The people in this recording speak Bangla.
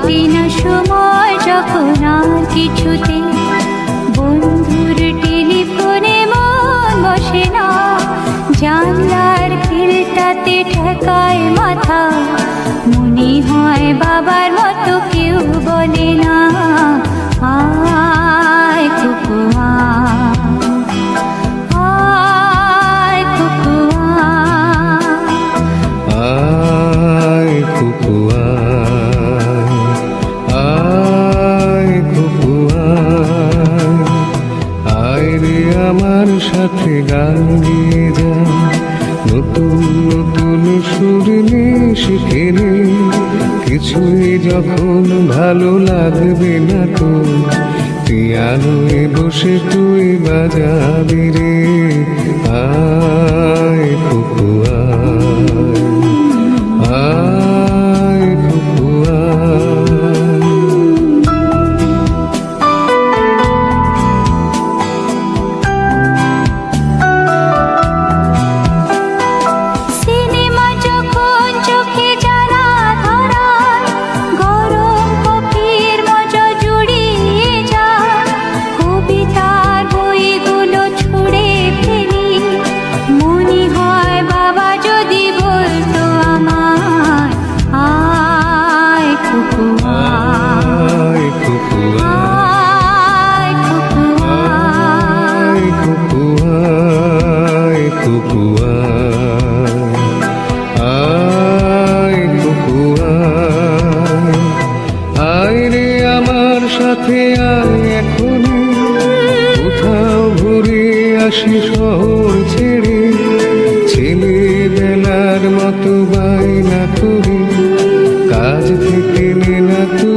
অচেনা সময় যখন আর কিছুতে বন্ধুর টেলিফোনে মন বসে না, জানলার খিলটাতে ঠেকায় মাথা, মনে হয় বাবার মতো কেউ বলে না, আয় কুকু আয় কুকু আয় কুকু আয় কুকু আয় রে আমার সাথে গান গিয়ে যা, নতুন নতুন সুর নিয়ে শিখে নে, কিছুই যখন ভালো লাগবে না তো পিয়ানোয় বসে তুই বাজাবি রে, আয় কুকু আয় কুকু সিনেমা যখন চোখে জ্বালা ধরায়, গরম কফির মজা জুড়িয়ে যায়, কবিতার বইগুলো ছুঁড়ে ফেলি, মনে হয় বাবা যদি বলতো আমায়, আয় কুকু আয় কুকু আয় কুকু আয় কুকু আয় কুকু আয় কুকু আয় রে আমার সাথে আয় এখনই, কোথাও ঘুরে আসি শহর ছেড়ে, ছেলেবেলার মতো বায়না করি, কাজ থেকে নে না